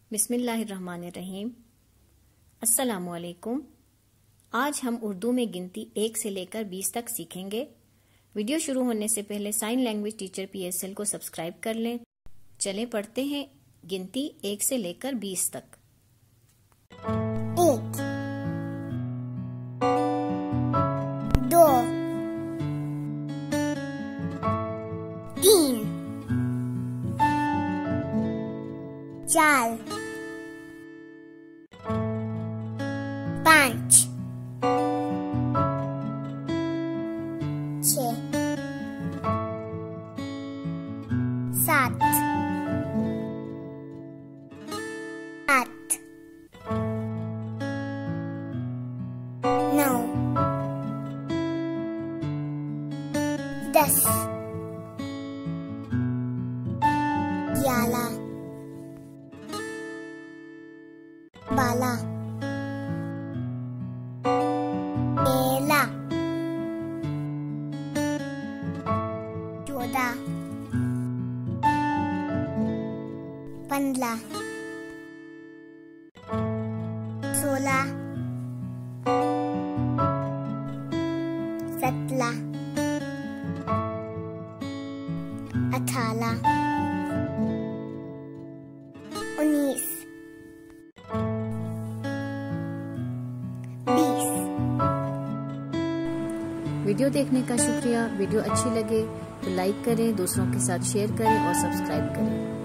बिस्मिल्लाहिर्रहमानिर्रहीम। अस्सलामुअलैकुम। आज हम उर्दू में गिनती 1 से लेकर 20 तक सीखेंगे। वीडियो शुरू होने से पहले साइन लैंग्वेज टीचर PSL को सब्सक्राइब कर लें। चले पढ़ते हैं गिनती 1 से लेकर 20 तक। 1 2 3 4 5 6 7 8 9 10 11 12 13 14 15 16 17 18 19 20। वीडियो देखने का शुक्रिया। वीडियो अच्छी लगे तो लाइक करें, दूसरों के साथ शेयर करें और सब्सक्राइब करें।